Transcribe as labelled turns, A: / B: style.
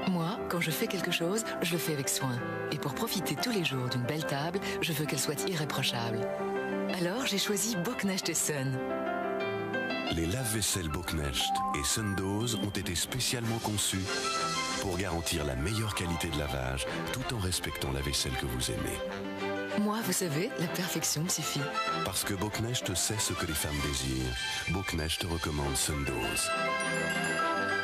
A: Moi, quand je fais quelque chose, je le fais avec soin. Et pour profiter tous les jours d'une belle table, je veux qu'elle soit irréprochable. Alors, j'ai choisi Boknecht & Son.
B: Les lave-vaisselle Boknecht et Sundoz ont été spécialement conçus pour garantir la meilleure qualité de lavage tout en respectant la vaisselle que vous aimez.
A: Moi, vous savez, la perfection me suffit.
B: Parce que Boknecht sait ce que les femmes désirent, Boknecht recommande Sundoz.